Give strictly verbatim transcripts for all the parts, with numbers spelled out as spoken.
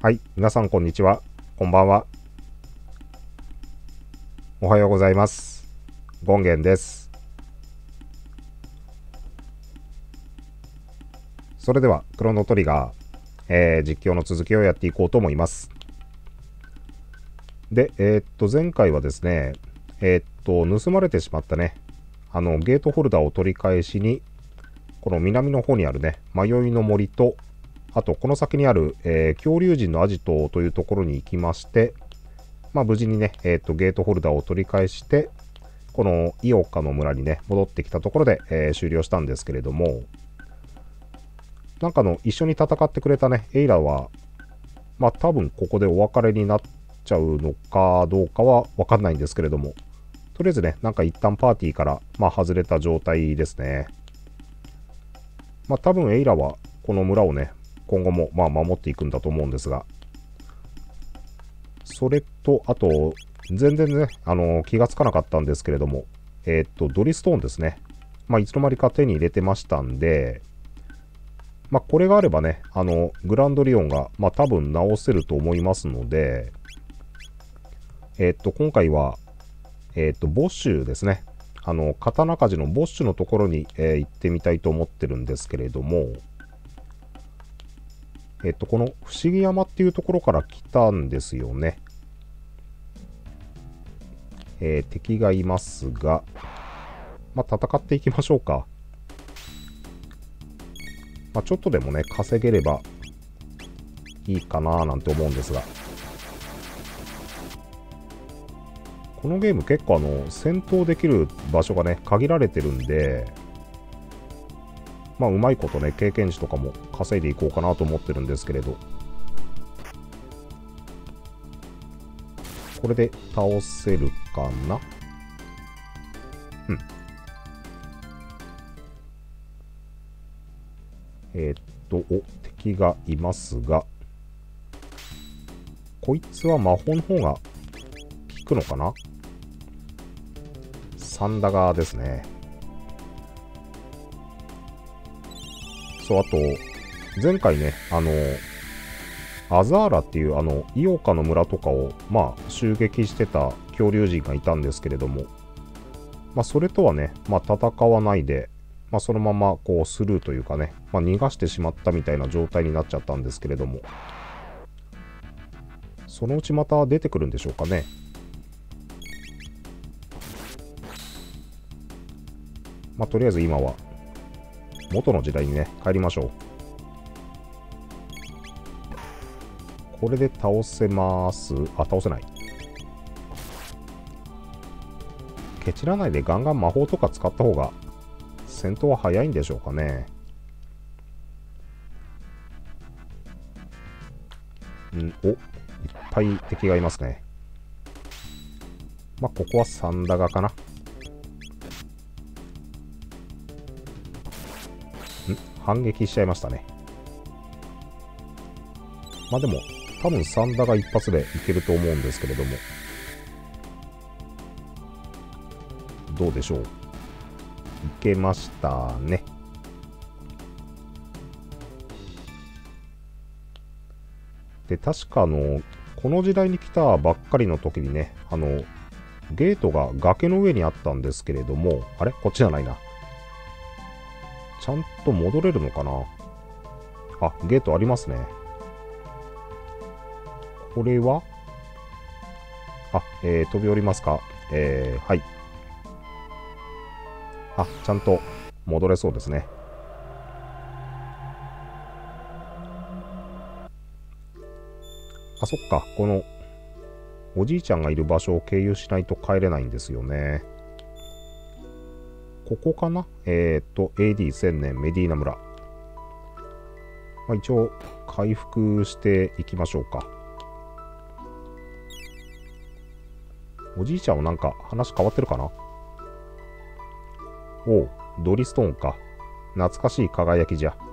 はい、皆さんこんにちは、こんばんは、おはようございます。ゴンゲンです。それではクロノトリガー、えー実況の続きをやっていこうと思います。で、えーっと前回はですね、えーっと盗まれてしまったね、あのゲートホルダーを取り返しに、この南の方にあるね、迷いの森と、あとこの先にある、えー恐竜人のアジトというところに行きまして、まあ無事にね、えーっとゲートホルダーを取り返して、このイオカの村にね、戻ってきたところで、えー終了したんですけれども、なんかの一緒に戦ってくれたね、エイラは、まあ多分ここでお別れになっちゃうのかどうかはわかんないんですけれども、とりあえずね、なんか一旦パーティーから、まあ外れた状態ですね。まあ多分エイラはこの村をね、今後もまあ守っていくんだと思うんですが、それと、あと、全然ね、あの気がつかなかったんですけれども、えーっと、ドリストーンですね。まあいつの間にか手に入れてましたんで、まあこれがあればね、あの、グランドリオンが、まあ多分直せると思いますので、えーっと、今回は、えーっと、ボッシュですね。あの、刀鍛冶のボッシュのところに、えー行ってみたいと思ってるんですけれども、えーっと、この不思議山っていうところから来たんですよね。えー敵がいますが、まあ、戦っていきましょうか。まあ、ちょっとでもね、稼げればいいかななんて思うんですが。このゲーム結構あの、戦闘できる場所がね、限られてるんで、まあ、うまいことね、経験値とかも稼いでいこうかなと思ってるんですけれど。これで倒せるかな？うん。えーっと、お、敵がいますが、こいつは魔法の方が効くのかな？サンダガーですね。そう、あと、前回ね、あの、アザーラっていうあの、イオカの村とかを、まあ、襲撃してた恐竜人がいたんですけれども、まあ、それとはね、まあ、戦わないで、まあ、そのまま、こう、スルーというかね、まあ、逃がしてしまったみたいな状態になっちゃったんですけれども、そのうちまた出てくるんでしょうかね。まあ、とりあえず今は、元の時代にね、帰りましょう。これで倒せます。あ、倒せない。ケチらないでガンガン魔法とか使った方が、戦闘は早いんでしょうかね。ん、お、いっぱい敵がいますね。まあ、ここはサンダガかな。ん、反撃しちゃいましたね。まあでも、多分サンダガ一発でいけると思うんですけれども。どうでしょう。いけましたね。で、確かあの、この時代に来たばっかりの時にね、あの、ゲートが崖の上にあったんですけれども、あれこっちじゃないな。ちゃんと戻れるのかな？あ、ゲートありますね。これはあ、えー、飛び降りますか？えー、はい。あ、ちゃんと戻れそうですね。あ、そっか。この、おじいちゃんがいる場所を経由しないと帰れないんですよね。ここかな？えーっと、エーディーせん 年メディーナ村。まあ、一応、回復していきましょうか。おじいちゃんはなんか話変わってるかな？おう、ドリストーンか。懐かしい輝きじゃ。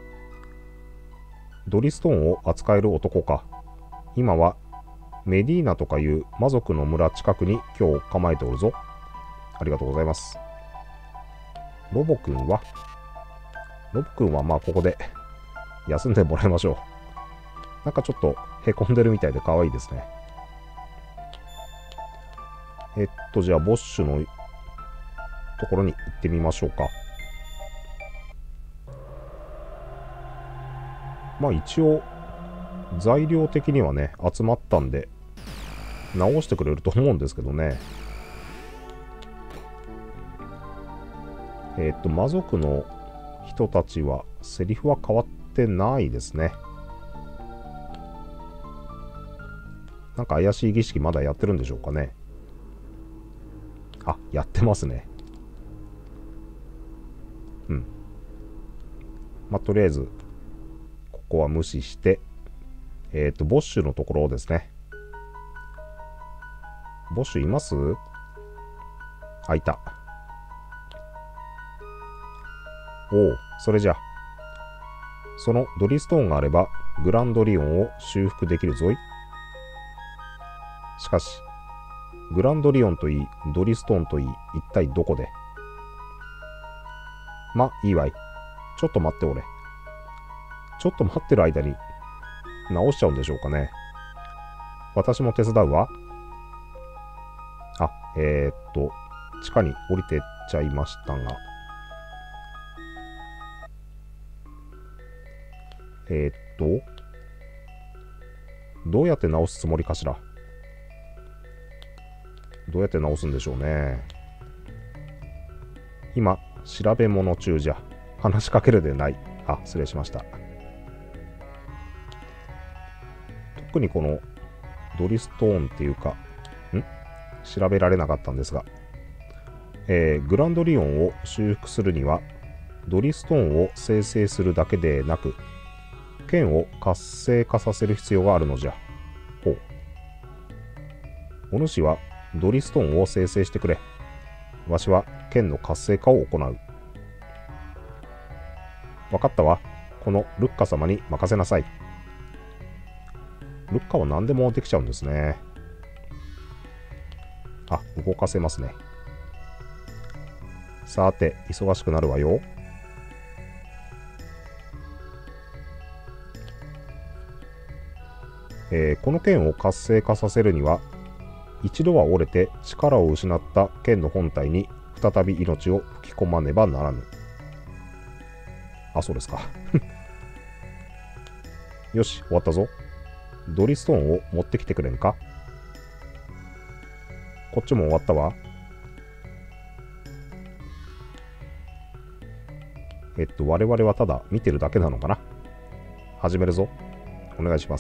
ドリストーンを扱える男か。今はメディーナとかいう魔族の村近くに今日構えておるぞ。ありがとうございます。ロボくんはロボくんはまあここで休んでもらいましょう。なんかちょっとへこんでるみたいで可愛いですね。えっと、じゃあ、ボッシュのところに行ってみましょうか。まあ一応、材料的にはね、集まったんで、直してくれると思うんですけどね。えっと、魔族の人たちは、セリフは変わってないですね。なんか怪しい儀式まだやってるんでしょうかね。あ、やってますね。うん。まあ、とりあえず、ここは無視して、えっと、ボッシュのところですね。ボッシュいます？あ、いた。おお、それじゃ。そのドリストーンがあれば、グランドリオンを修復できるぞい。しかし、グランドリオンといい、ドリストーンといい、一体どこで？ま、いいわい。ちょっと待っておれ。ちょっと待ってる間に、直しちゃうんでしょうかね。私も手伝うわ。あ、えー、っと、地下に降りてっちゃいましたが。えー、っと、どうやって直すつもりかしら。どうやって直すんでしょうね。今、調べ物中じゃ。話しかけるでない。あ、失礼しました。特にこのドリストーンっていうか、ん調べられなかったんですが、えー、グランドリオンを修復するには、ドリストーンを生成するだけでなく、剣を活性化させる必要があるのじゃ。ほう。お主はドリストーンを生成してくれ。わしは剣の活性化を行う。わかったわ。このルッカ様に任せなさい。ルッカは何でもできちゃうんですね。あ、動かせますね。さて、忙しくなるわよ。えー、この剣を活性化させるには、一度は折れて力を失った剣の本体に再び命を吹き込まねばならぬ。あ、そうですか。よし、終わったぞ。ドリストーンを持ってきてくれんか。こっちも終わったわ。えっと、我々はただ見てるだけなのかな。始めるぞ。お願いします。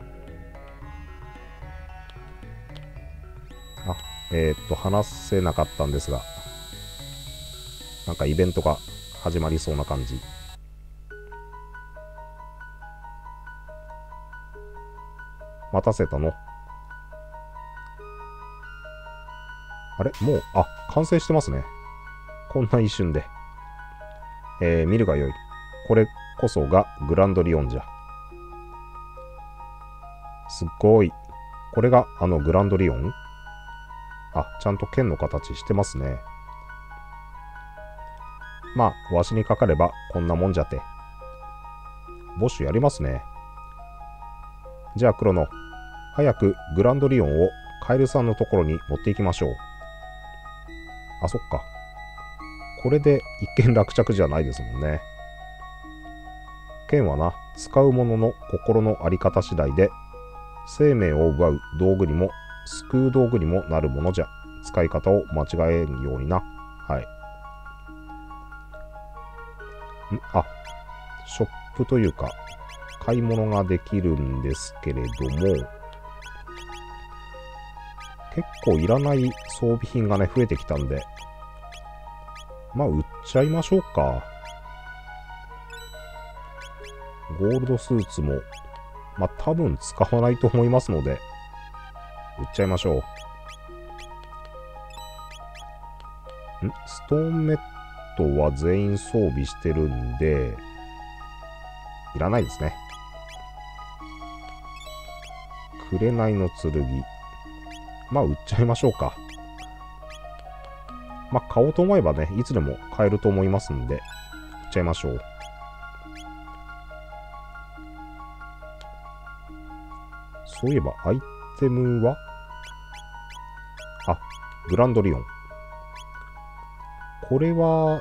あ、えー、っと、話せなかったんですが、なんかイベントが始まりそうな感じ。待たせたの。あれもう、あ、完成してますね。こんな一瞬で。えー、見るがよい。これこそがグランドリオンじゃ。すっごい。これがあのグランドリオン？あ、ちゃんと剣の形してますね。まあ、わしにかかればこんなもんじゃて。ボッシュやりますね。じゃあクロノ、早くグランドリオンをカエルさんのところに持っていきましょう。あ、そっか。これで一見落着じゃないですもんね。剣はな、使う者の心のあり方次第で、生命を奪う道具にも、救う道具にもなるものじゃ。使い方を間違えんようにな。はい。んあ、ショップというか、買い物ができるんですけれども、結構いらない装備品がね、増えてきたんで、まあ、売っちゃいましょうか。ゴールドスーツも、まあ、多分使わないと思いますので、売っちゃいましょう。んストーンメットは全員装備してるんで、いらないですね。紅の剣。まあ、売っちゃいましょうか。まあ、買おうと思えばね、いつでも買えると思いますんで、売っちゃいましょう。 そういえばアイテムは、あ、グランドリオン。これは、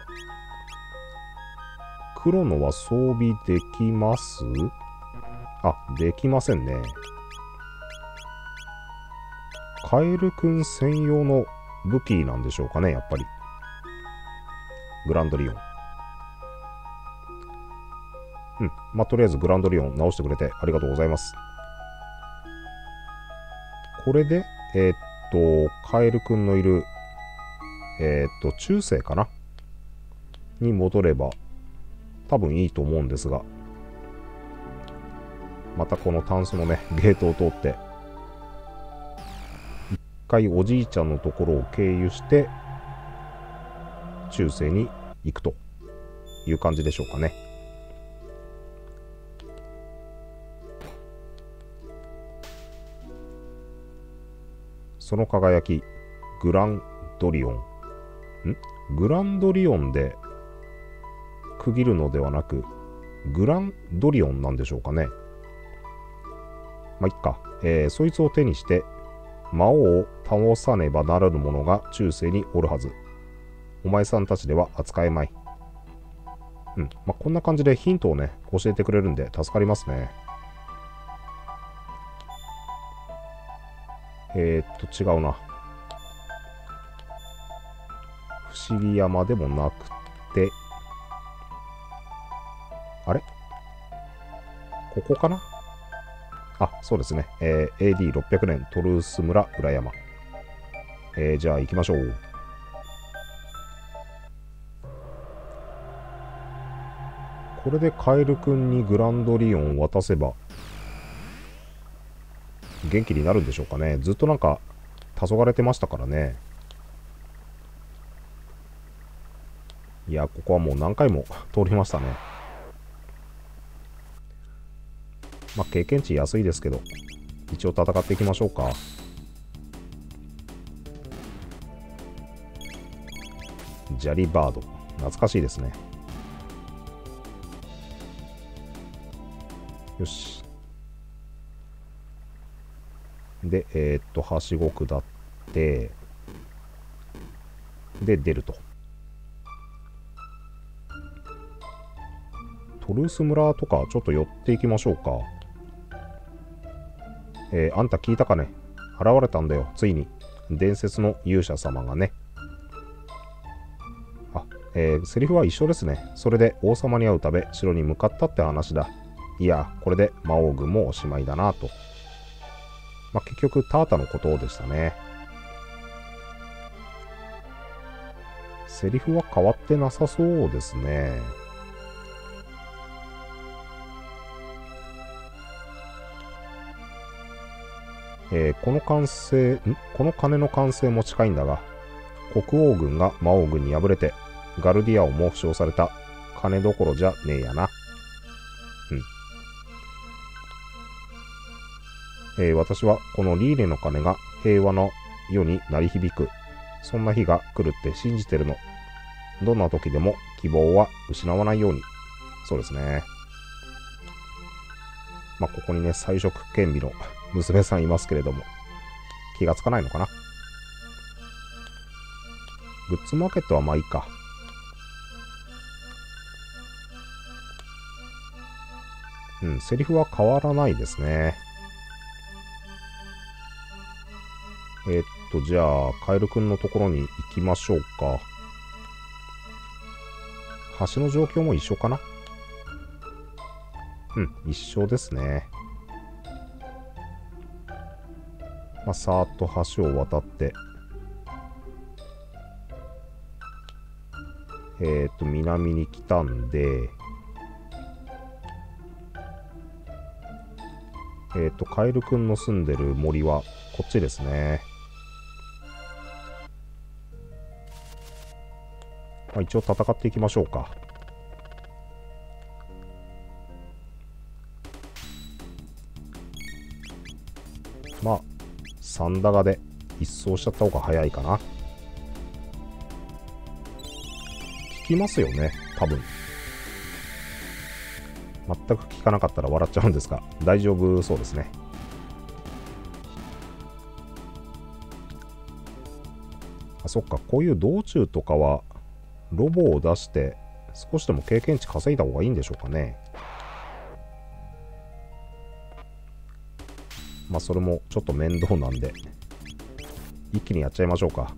黒のは装備できます？あ、できませんね。カエルくん専用の武器なんでしょうかね、やっぱり。グランドリオン。うん。まあ、とりあえずグランドリオン直してくれてありがとうございます。これで、えー、っと、カエルくんのいる、えー、っと、中世かなに戻れば、多分いいと思うんですが、またこのタンスのね、ゲートを通って、一回おじいちゃんのところを経由して、中世に行くという感じでしょうかね。その輝き、グランドリオン。んグランドリオンで区切るのではなく、グランドリオンなんでしょうかね。まあ、いっか。えー、そいつを手にして、魔王を倒さねばならぬ者が中世におるはず。お前さんたちでは扱えまい。うん。まあ、こんな感じでヒントをね、教えてくれるんで助かりますね。えー、っと、違うな。不思議山でもなくて、あれここかなあ、そうですね。えー、エーディーろっぴゃく 年、トルース村裏山。えー、じゃあ行きましょう。これでカエルくんにグランドリオンを渡せば、元気になるんでしょうかね。ずっとなんか、黄昏れてましたからね。いや、ここはもう何回も通りましたね。まあ、経験値安いですけど、一応戦っていきましょうか。ジャリバード。懐かしいですね。よし。で、えー、っと、はしご下って、で、出ると。トルース村とかちょっと寄っていきましょうか。えー、あんた聞いたかね？現れたんだよ、ついに。伝説の勇者様がね。あ、えー、セリフは一緒ですね。それで王様に会うため城に向かったって話だ。いや、これで魔王軍もおしまいだなと。まあ、結局タータのことでしたね。セリフは変わってなさそうですね。えー、この完成、んこの鐘の完成も近いんだが、国王軍が魔王軍に敗れて、ガルディアオも負傷された。鐘どころじゃねえやな。うん。えー、私はこのリーレの鐘が平和の世に鳴り響く。そんな日が来るって信じてるの。どんな時でも希望は失わないように。そうですね。まあ、ここにね、才色兼備の娘さんいますけれども、気がつかないのかな。グッズマーケットはまあいいか。うん、セリフは変わらないですね。えー、っと、じゃあ、カエルくんのところに行きましょうか。橋の状況も一緒かな？うん、一緒ですね。まあ、さーっと橋を渡って、えー、っと、南に来たんで、えー、っと、カエルくんの住んでる森はこっちですね。まあ、一応戦っていきましょうか。まあ、サンダガで一掃しちゃった方が早いかな。効きますよね、多分。全く効かなかったら笑っちゃうんですが、大丈夫そうですね。 あ、そっか、こういう道中とかはロボを出して少しでも経験値稼いだ方がいいんでしょうかね。まあそれもちょっと面倒なんで一気にやっちゃいましょうか。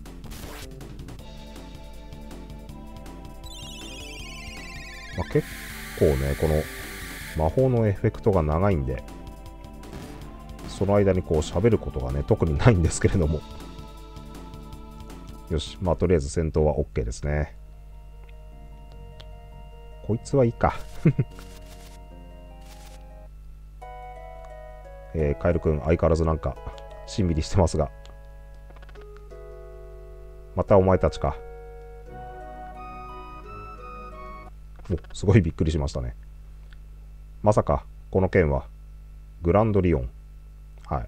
まあ、結構ねこの魔法のエフェクトが長いんでその間にこう喋ることがね特にないんですけれども、よし、まあとりあえず戦闘は OK ですね。こいつはいいかえー、カエルくん相変わらずなんかしんみりしてますが、またお前たちか。お、すごいびっくりしましたね。まさかこの剣はグランドリオン。はい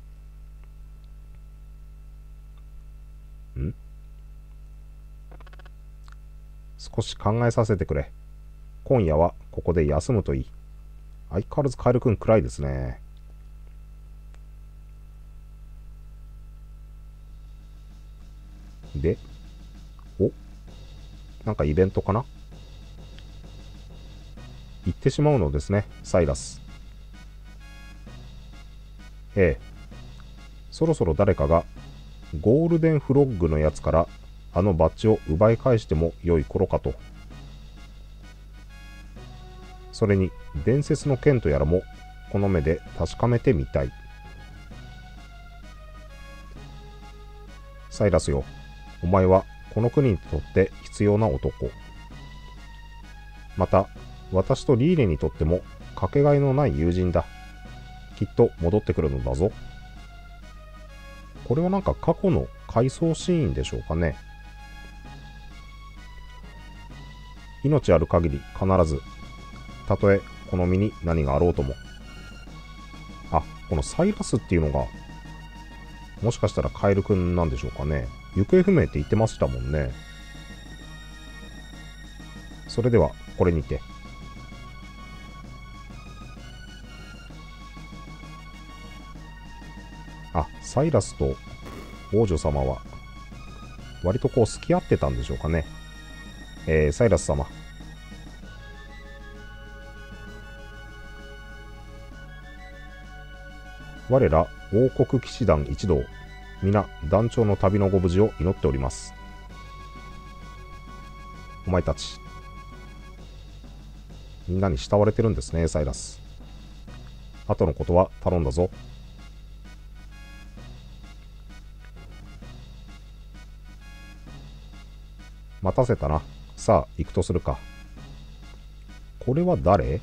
。ん少し考えさせてくれ。今夜はここで休むといい。相変わらずカエルくん暗いですね。で、お、なんかイベントかな。行ってしまうのですね、サイラス。ええ、そろそろ誰かがゴールデンフロッグのやつからあのバッジを奪い返しても良い頃かと。それに伝説の剣とやらもこの目で確かめてみたい。サイラスよ、お前はこの国にとって必要な男。また私とリーレにとってもかけがえのない友人だ。きっと戻ってくるのだぞ。これはなんか過去の回想シーンでしょうかね。命ある限り必ず、たとえこの身に何があろうとも。あ、このサイラスっていうのがもしかしたらカエルくんなんでしょうかね。行方不明って言ってましたもんね。それではこれにて。あ、サイラスと王女様は割とこう付き合ってたんでしょうかね。えー、サイラス様、我ら王国騎士団一同皆団長の旅のご無事を祈っております。お前たちみんなに慕われてるんですね、サイラス。後のことは頼んだぞ。待たせたな。さあ行くとするか。これは誰？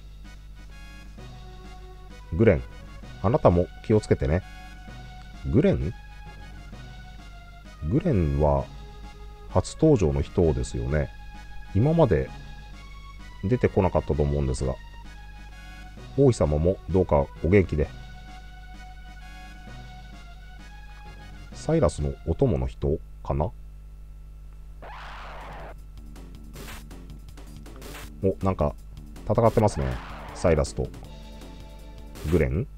グレン、あなたも気をつけてね。グレン？グレンは初登場の人ですよね。今まで出てこなかったと思うんですが、王妃様もどうかお元気で。サイラスのお供の人かな。お、なんか戦ってますね、サイラスとグレン。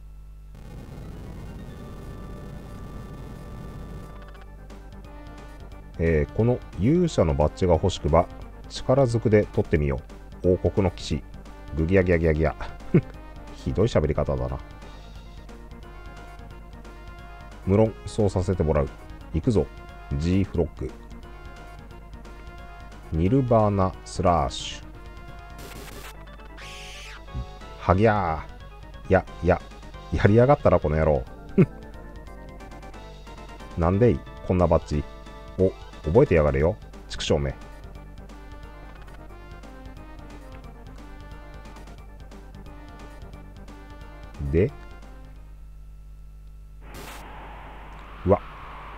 えー、この勇者のバッジが欲しくば力ずくで取ってみよう。王国の騎士グギャギャギャギャひどい喋り方だな。無論そうさせてもらう。行くぞ G フロッグ。ニルバーナスラッシュ。はぎゃー。やややりやがったらこの野郎なんでいこんなバッジ。お、覚えてやがれよ畜生め。で、うわ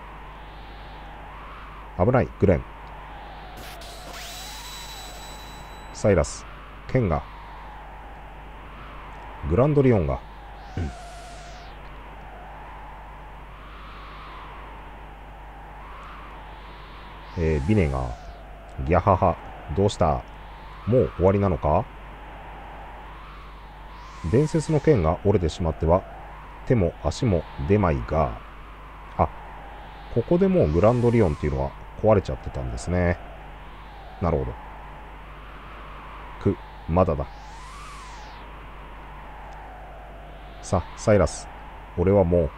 危ない。グレン、サイラス、ケンがグランドリオンが、うん、えー、ビネガー、ギャハハ、どうした？もう終わりなのか？伝説の剣が折れてしまっては手も足も出まいが、あ、 ここでもうグランドリオンっていうのは壊れちゃってたんですね。なるほど。く、まだだ。さ、サイラス。俺はもう。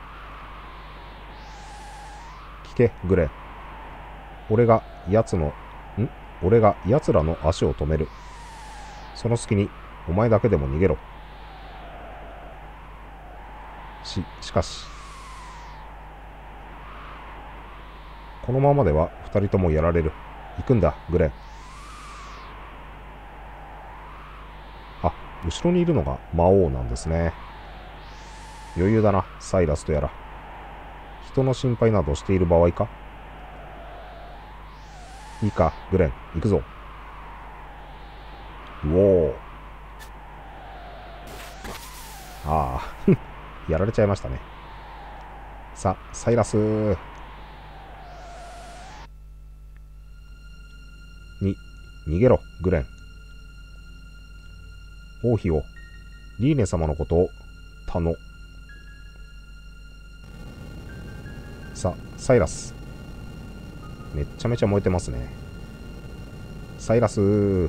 聞け、グレン。俺が奴の、ん俺が奴らの足を止める。その隙に、お前だけでも逃げろ。し、しかし。このままでは二人ともやられる。行くんだ、グレン。あ、後ろにいるのが魔王なんですね。余裕だな、サイラスとやら。人の心配などしている場合か？いいか、グレン、行くぞ。うおー。ああ、やられちゃいましたね。さ、サイラスー。に、逃げろ、グレン。王妃を、リーネ様のことを、頼。さ、サイラス。めっちゃめちゃ燃えてますね。サイラスー。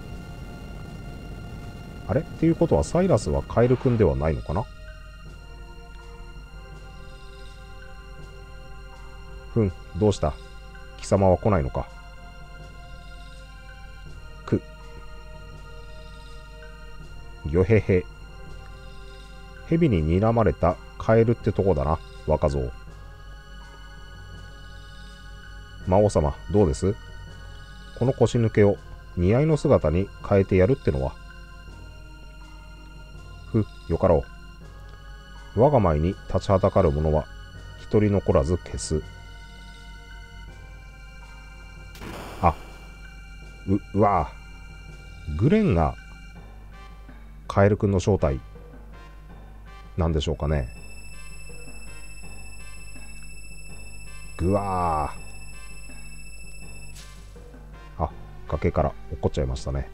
あれっていうことは、サイラスはカエルくんではないのかな？ふん、どうした？貴様は来ないのか？く。ぎょへへ。蛇に睨まれたカエルってとこだな、若造。魔王様、どうです？この腰抜けを似合いの姿に変えてやるってのは。ふ、よかろう。我が前に立ちはだかる者は一人残らず消す。あ、う、うわぁ。グレンがカエルくんの正体なんでしょうかね。ぐわー。あ、崖から落っこっちゃいましたね。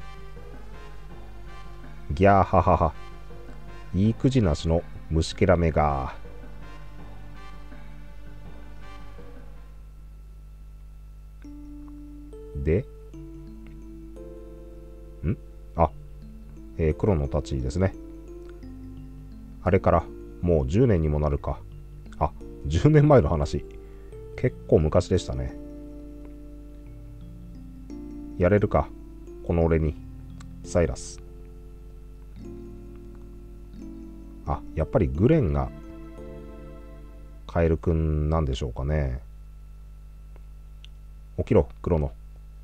ギャーハハハ。いいくじなしの虫けらめが。で、んあ、えー、黒の太刀ですね。あれからもうじゅうねんにもなるか。あ、じゅうねんまえの話。結構昔でしたね。やれるか、この俺に、サイラス。あ、やっぱりグレンがカエルくんなんでしょうかね。起きろ、クロノ。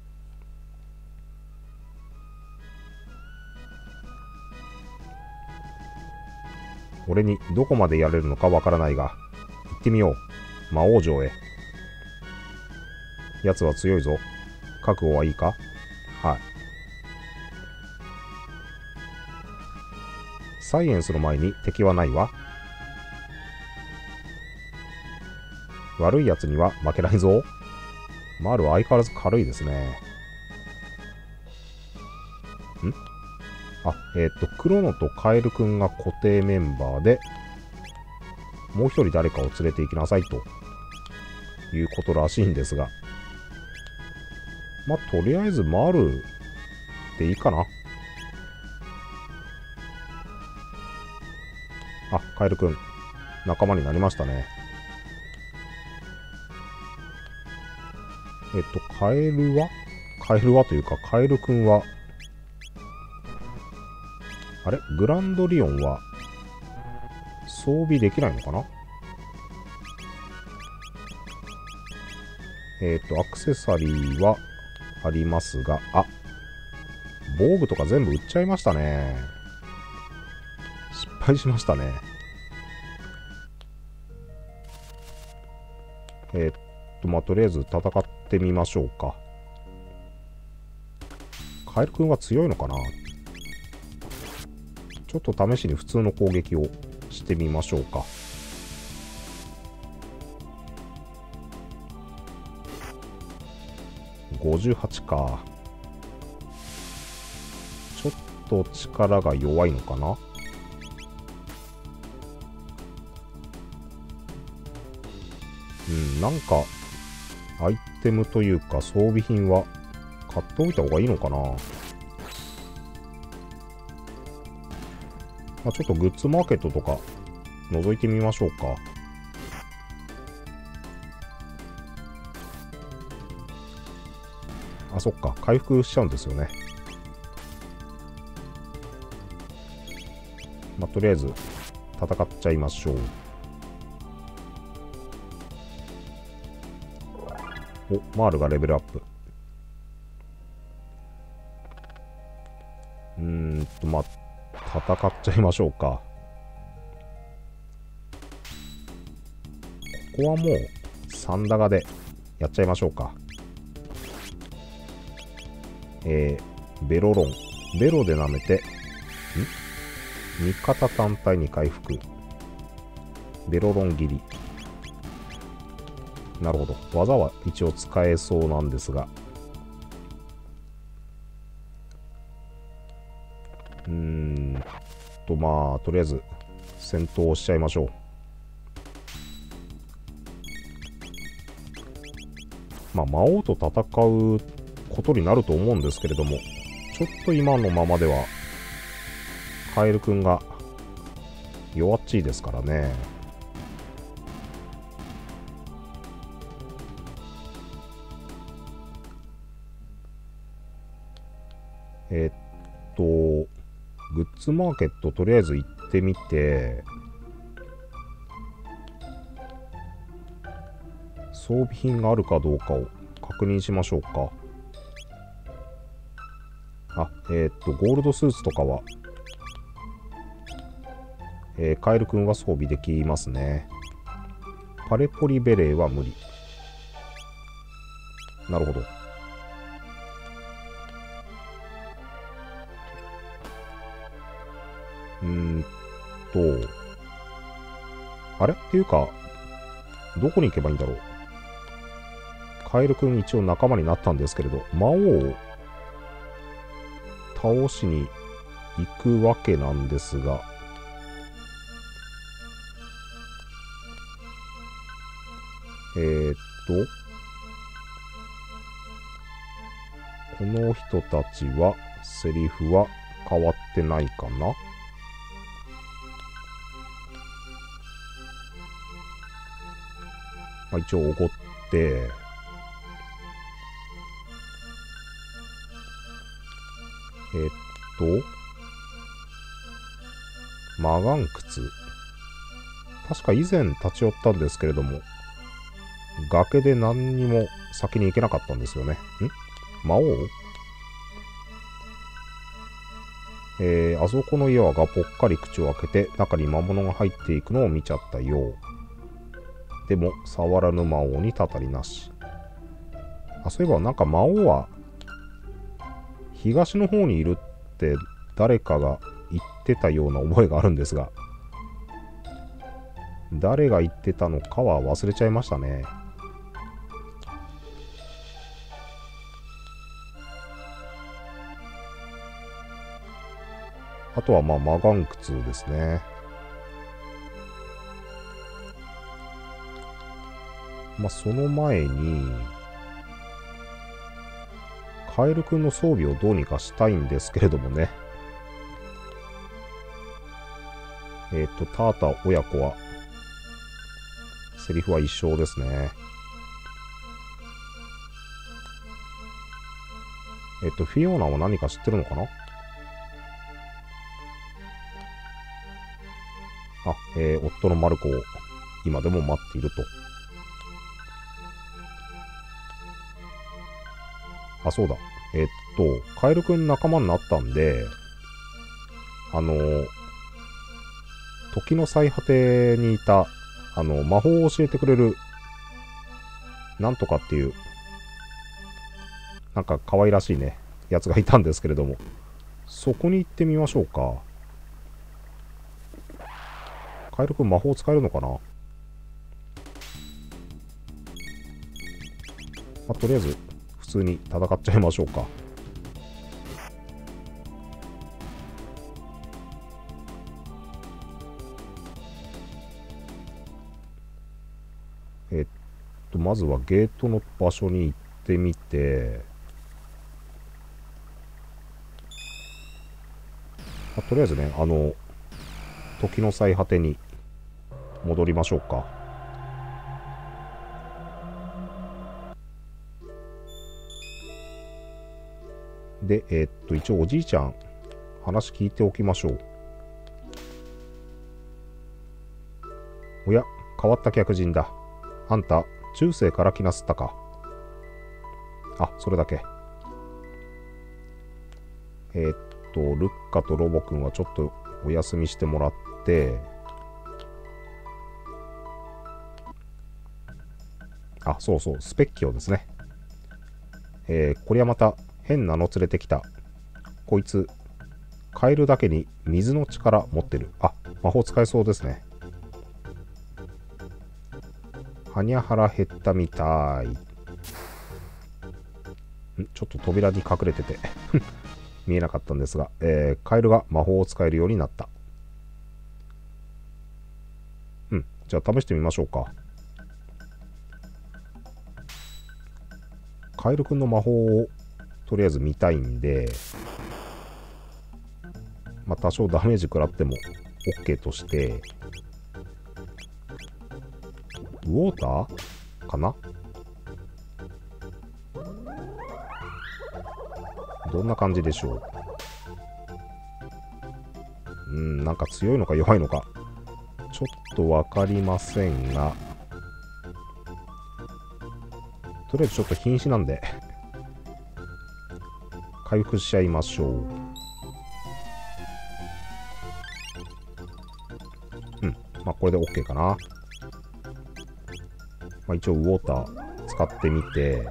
俺にどこまでやれるのかわからないが、行ってみよう。魔王城へ。奴は強いぞ。覚悟はいいか？はい。サイエンスの前に敵はないわ。悪い奴には負けないぞ。マールは相変わらず軽いですね。んあ、えっと、クロノとカエルくんが固定メンバーで、もう一人誰かを連れて行きなさいということらしいんですが、まあ、とりあえずマールでいいかな。あ、カエルくん、仲間になりましたね。えっと、カエルはカエルはというか、カエルくんは、あれグランドリオンは装備できないのかな？えっと、アクセサリーはありますが、あ、防具とか全部売っちゃいましたね。失敗しましたね。えっと、まあ、とりあえず戦ってみましょうか。カエルくんは強いのかな？ちょっと試しに普通の攻撃をしてみましょうか。ごじゅうはちか。ちょっと力が弱いのかな？うん、 なんか、アイテムというか装備品は買っておいた方がいいのかな。まあ、ちょっとグッズマーケットとか覗いてみましょうか。あ、そっか。回復しちゃうんですよね。まあ、とりあえず戦っちゃいましょう。お、マールがレベルアップ。うーんと、まあ、戦っちゃいましょうか。ここはもう、サンダガでやっちゃいましょうか。えー、ベロロン。ベロで舐めて、ん味方単体に回復。ベロロン切り。なるほど。技は一応使えそうなんですが。うーんと、まあ、とりあえず、戦闘をしちゃいましょう。まあ、魔王と戦うことになると思うんですけれども、ちょっと今のままでは、カエルくんが弱っちいですからね。えっと、グッズマーケットとりあえず行ってみて、装備品があるかどうかを確認しましょうか。あ、えっと、ゴールドスーツとかは、えー、カエルくんは装備できますね。パレポリベレーは無理。なるほど。うーんと、あれっていうか、どこに行けばいいんだろう。カエルくん一応仲間になったんですけれど、魔王を倒しに行くわけなんですが、えー、っと、この人たちは、セリフは変わってないかな。まあ、一応おごって、えー、っと、マガン靴。確か以前立ち寄ったんですけれども、崖で何にも先に行けなかったんですよね。ん魔王えー、あそこの岩がぽっかり口を開けて中に魔物が入っていくのを見ちゃったよう。でも触らぬ魔王にたたりなし。あ、そういえばなんか魔王は東の方にいるって誰かが言ってたような覚えがあるんですが、誰が言ってたのかは忘れちゃいましたね。あとはまあマガン靴ですね。まあその前にカエルくんの装備をどうにかしたいんですけれどもね。えっとタータ親子はセリフは一緒ですね。えっとフィオーナは何か知ってるのかな。あ、えー、夫のマルコを今でも待っていると。あ、そうだ。えっと、カエルくん仲間になったんで、あのー、時の最果てにいた、あの、魔法を教えてくれる、なんとかっていう、なんか可愛らしいね、やつがいたんですけれども、そこに行ってみましょうか。カエルくん魔法使えるのかな。まあ、とりあえず、普通に戦っちゃいましょうか。えっとまずはゲートの場所に行ってみて、まあ、とりあえずね、あの時の最果てに戻りましょうか。で、えー、っと一応おじいちゃん話聞いておきましょう。おや、変わった客人だ。あんた中世から来なすったか。あ、それだけ。えー、っとルッカとロボくんはちょっとお休みしてもらって、あ、そうそう、スペッキオですね。えー、こりゃまた変なの連れてきた。こいつカエルだけに水の力持ってる。あ、魔法使えそうですね。はにゃはら減ったみたい。んちょっと扉に隠れてて見えなかったんですが、えー、カエルが魔法を使えるようになった。うん、じゃあ試してみましょうか。カエルくんの魔法をとりあえず見たいんで、まあ多少ダメージ食らっても OK として、ウォーターかな。どんな感じでしょう。うん、なんか強いのか弱いのかちょっとわかりませんが、とりあえずちょっと瀕死なんで回復しちゃいましょう。うん、まあこれで OK かな。まあ一応ウォーター使ってみて、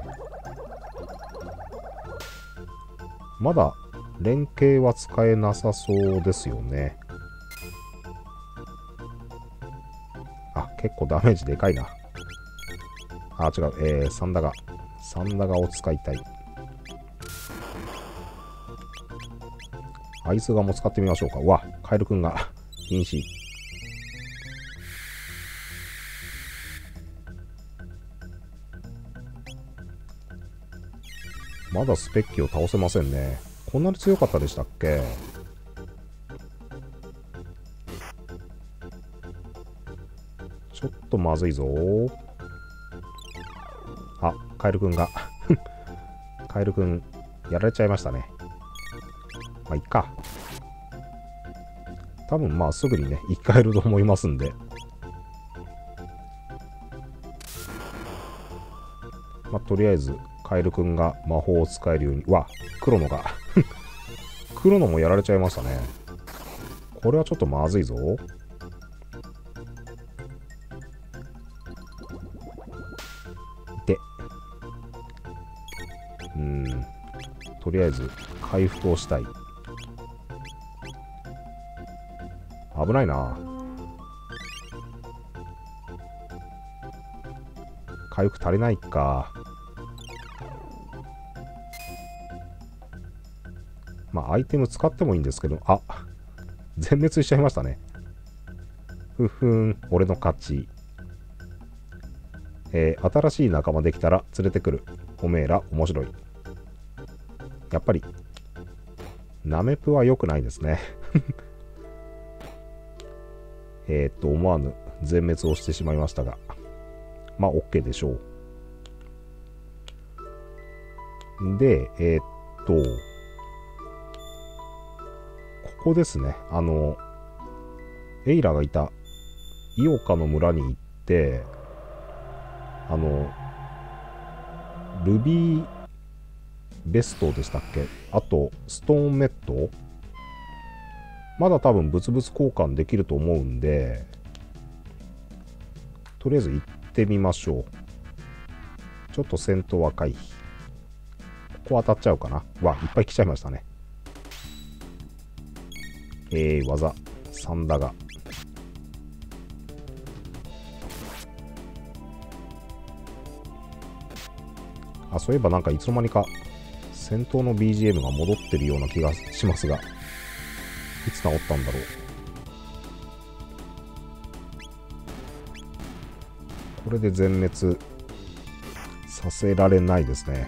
まだ連携は使えなさそうですよね。あ、結構ダメージでかいな。あ、違う、えー、サンダガサンダガを使いたい。アイスガも使ってみましょうか。うわ、カエルくんが瀕死。まだスペッキを倒せませんね。こんなに強かったでしたっけ。ちょっとまずいぞ。あ、カエルくんがカエルくんやられちゃいましたね。まあいっか。多分まあすぐにね生き返ると思いますんで、まあとりあえずカエルくんが魔法を使えるように。わ、クロノがクロノもやられちゃいましたね。これはちょっとまずいぞ。で、うーん、とりあえず回復をしたい。危ないな。回復足りないか。まあアイテム使ってもいいんですけど、あ、全滅しちゃいましたね。ふふん、俺の勝ち。えー、新しい仲間できたら連れてくる。おめえら面白い。やっぱりナメプは良くないですねえっと思わぬ全滅をしてしまいましたが、まあ OK でしょう。で、えー、っとここですね。あのエイラがいたイオカの村に行って、あのルビーベストでしたっけ、あとストーンメット、まだ多分物々交換できると思うんで、とりあえず行ってみましょう。ちょっと戦闘は回避。ここ当たっちゃうかな。わ、いっぱい来ちゃいましたね。えー、技さんだが、あ、そういえばなんかいつの間にか戦闘の ビージーエム が戻ってるような気がしますが、いつ治ったんだろう。これで全滅させられないですね。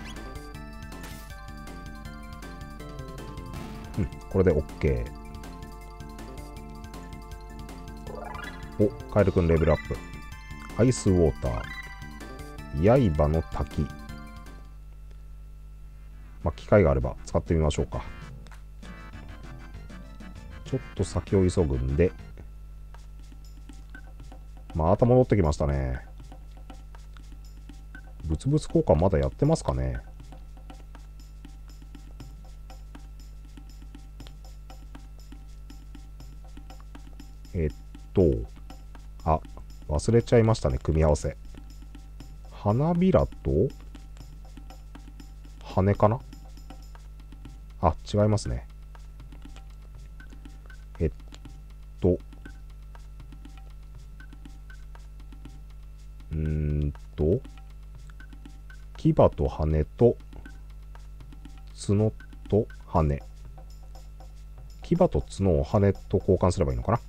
うん、これで OK。お、カエルくんレベルアップ。アイスウォーター。刃の滝。まあ、機会があれば使ってみましょうか。ちょっと先を急ぐんで。また戻ってきましたね。物々交換まだやってますかね。えっと、あ、忘れちゃいましたね、組み合わせ。花びらと羽かな。あ、違いますね。えっと、うーんと、牙と羽と角と羽。牙と角を羽と交換すればいいのかな。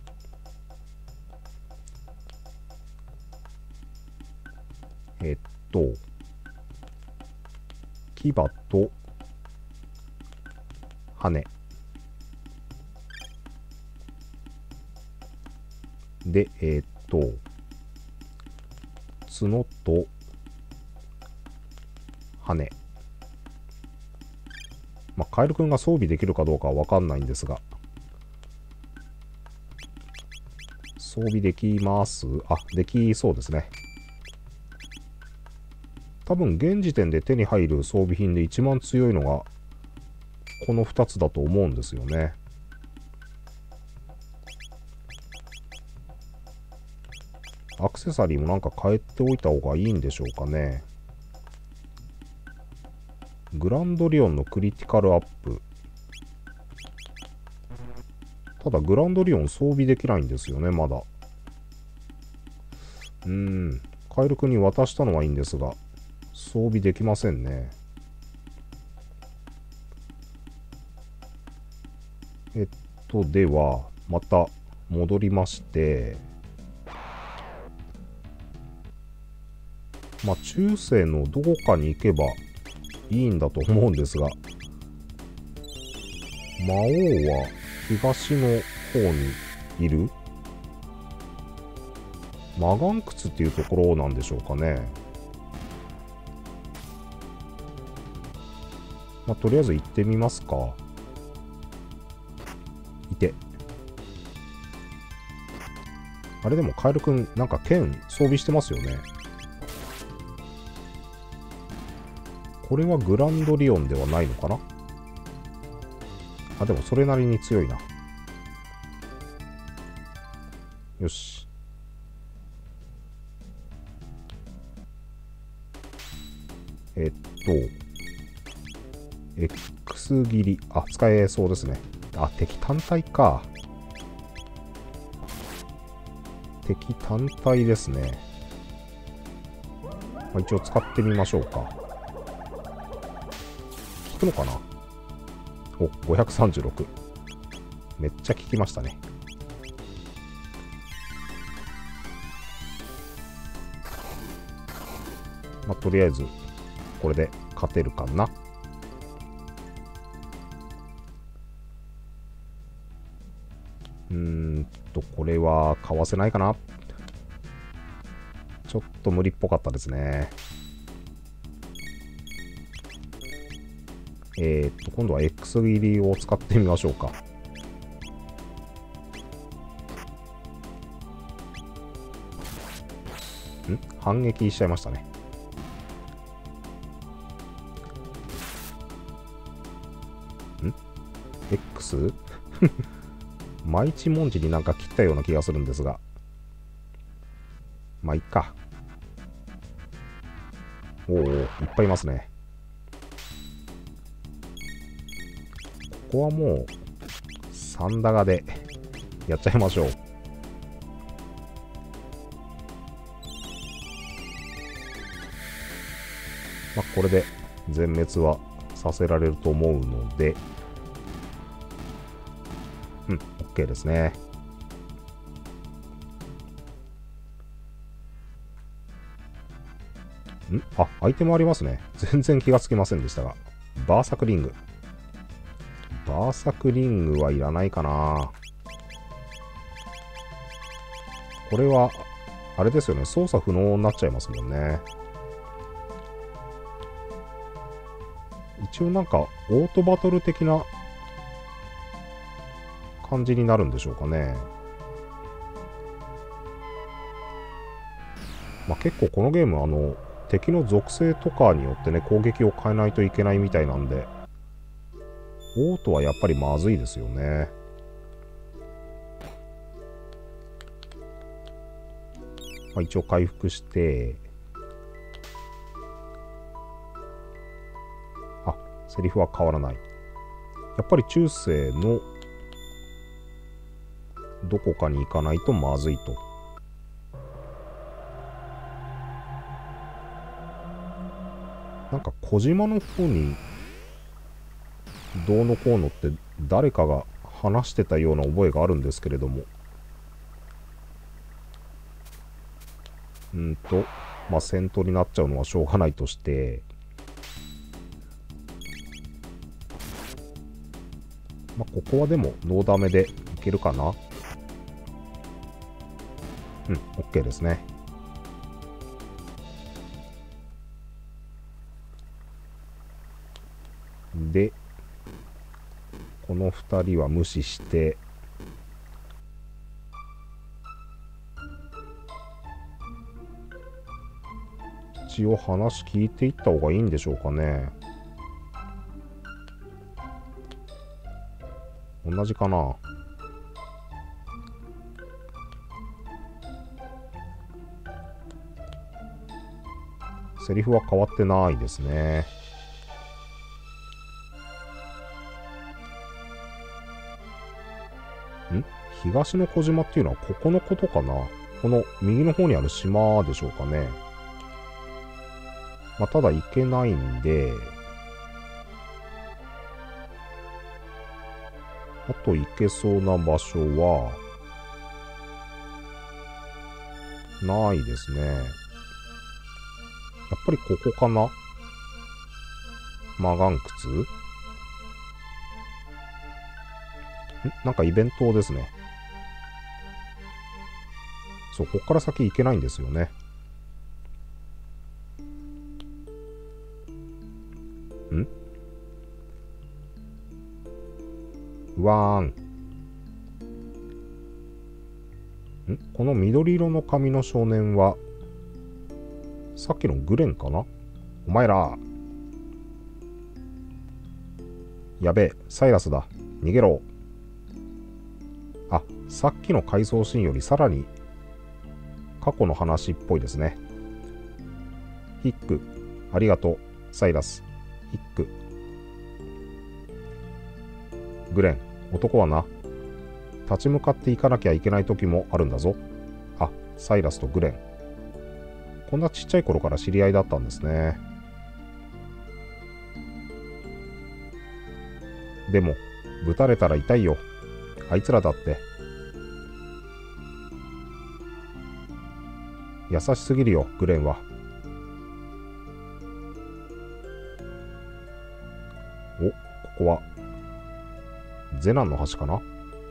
えっと、牙と羽で、えっと、角と羽。まあ、カエルくんが装備できるかどうかはわかんないんですが、装備できます。あ、できそうですね。多分現時点で手に入る装備品で一番強いのがこのふたつだと思うんですよね。アクセサリーもなんか変えておいた方がいいんでしょうかね。グランドリオンのクリティカルアップ。ただグランドリオン装備できないんですよね、まだ。うーん、カエルくんに渡したのはいいんですが、装備できませんね。えっと、では、また戻りまして、まあ、中世のどこかに行けばいいんだと思うんですが、魔王は東の方にいる魔岩窟っていうところなんでしょうかね。まあ、とりあえず行ってみますか。いて。あれでもカエルくん、なんか剣装備してますよね。これはグランドリオンではないのかな。あ、でもそれなりに強いな。よし。えっと、X 切り。あ、使えそうですね。あ、敵単体か。敵単体ですね。まあ、一応使ってみましょうか。効くのかな。お、ごひゃくさんじゅうろく。めっちゃ効きましたね。まあ、とりあえず、これで勝てるかな。うーんと、これはかわせないかな。ちょっと無理っぽかったですね。えー、っと、今度は X 切りを使ってみましょうか。ん？反撃しちゃいましたね。ん？ X？ 毎一文字になんか切ったような気がするんですが。まあ、いっか。おお、いっぱいいますね。ここはもう、サンダガでやっちゃいましょう。まあ、これで全滅はさせられると思うので、うん、OK ですね。 んあ、アイテムありますね。全然気がつきませんでしたが。バーサクリング。バーサクリングはいらないかな。これは、あれですよね。操作不能になっちゃいますもんね。一応なんか、オートバトル的な感じになるんでしょうかね。まあ、結構このゲーム、あの、敵の属性とかによってね、攻撃を変えないといけないみたいなんで、オートはやっぱりまずいですよね。まあ、一応回復して、あ、セリフは変わらない。やっぱり中世のどこかに行かないとまずいと。なんか小島の方にどうのこうのって誰かが話してたような覚えがあるんですけれども。うんと、まあ戦闘になっちゃうのはしょうがないとして、まあここはでもノーダメでいけるかな。うん、OK ですね。で、このふたりは無視して、一応話聞いていった方がいいんでしょうかね。同じかな。セリフは変わってないですね。ん東の小島っていうのはここのことかな。この右の方にある島でしょうかね。まあ、ただ行けないんで、あと行けそうな場所は、ないですね。やっぱりここかな。マガン窟んなんかイベントですね。そう、こっから先行けないんですよね。んうわーん。んこの緑色の髪の少年は、さっきのグレンかな。お前ら。やべえ、サイラスだ。逃げろ。あ、さっきの回想シーンよりさらに過去の話っぽいですね。ヒック、ありがとう。サイラス、ヒック。グレン、男はな、立ち向かっていかなきゃいけない時もあるんだぞ。あ、サイラスとグレン。こんなちっちゃい頃から知り合いだったんですね。でも、ぶたれたら痛いよ。あいつらだって。優しすぎるよ、グレンは。お、ここは、ゼナンの橋かな。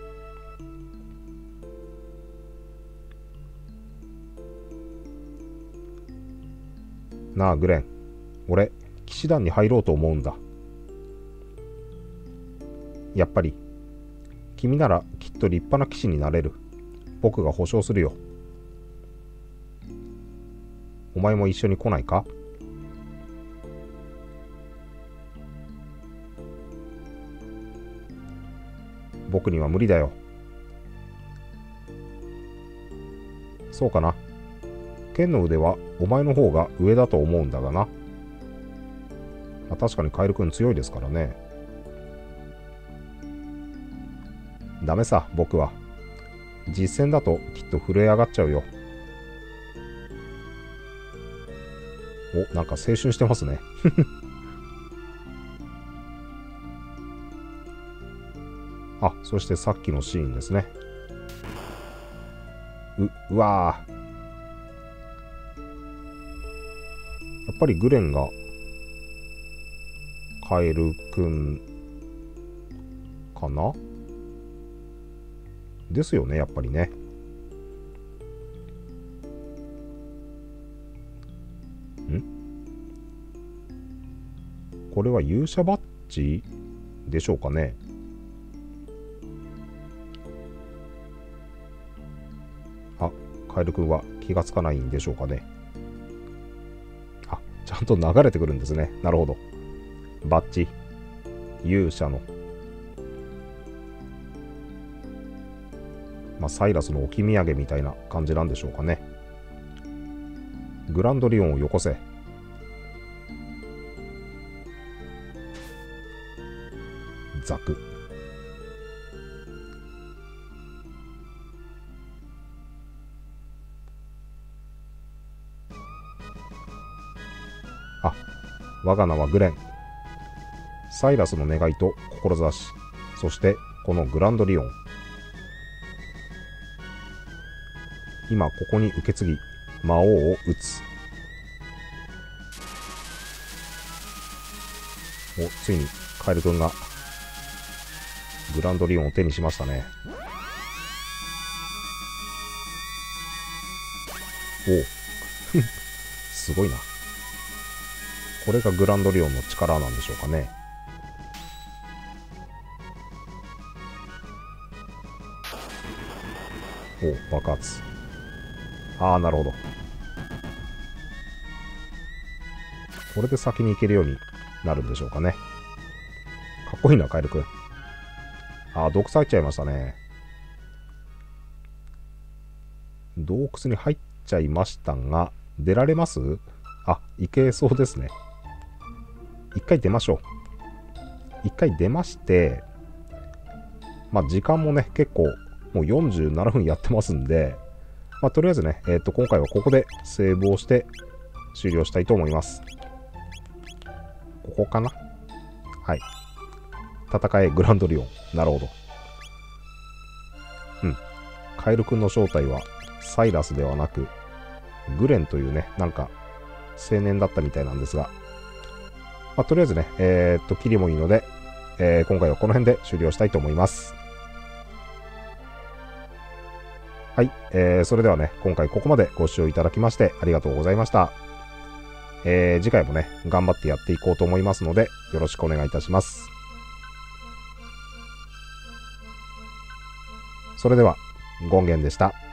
なあ、グレン。俺、騎士団に入ろうと思うんだ。やっぱり、君ならきっと立派な騎士になれる。僕が保証するよ。お前も一緒に来ないか？僕には無理だよ。そうかな。剣の腕はお前の方が上だと思うんだがな。まあ、確かにカエル君強いですからね。ダメさ、僕は。実戦だときっと震え上がっちゃうよ。お、なんか青春してますね。あ、そしてさっきのシーンですね。う、うわやっぱりグレンがカエルくんかなですよね、やっぱりね。んこれは勇者バッジでしょうかね。あ、カエルくんは気がつかないんでしょうかね。あ、ちゃんと流れてくるんですね。なるほど。バッジ。勇者の。まあ、サイラスの置き土産みたいな感じなんでしょうかね。グランドリオンをよこせ。ザク。あ、我が名はグレン。サイラスの願いと志、そしてこのグランドリオン。今ここに受け継ぎ魔王を撃つ。お、ついにカエルくんがグランドリオンを手にしましたね。おおすごいな。これがグランドリオンの力なんでしょうかね。お、爆発。ああ、なるほど。これで先に行けるようになるんでしょうかね。かっこいいな、カエルくん。ああ、洞窟入っちゃいましたね。洞窟に入っちゃいましたが、出られます？あ、いけそうですね。一回出ましょう。一回出まして、まあ時間もね、結構、もうよんじゅうななふんやってますんで、まあとりあえずね、えっと、今回はここでセーブをして終了したいと思います。ここかな？はい。戦えグランドリオン。なるほど。うん。カエルくんの正体はサイラスではなく、グレンというね、なんか青年だったみたいなんですが、まあ、とりあえずね、えー、っと、キリもいいので、えー、今回はこの辺で終了したいと思います。はい、えー、それではね、今回ここまでご視聴いただきましてありがとうございました。えー、次回もね、頑張ってやっていこうと思いますので、よろしくお願いいたします。それでは、ゴンゲンでした。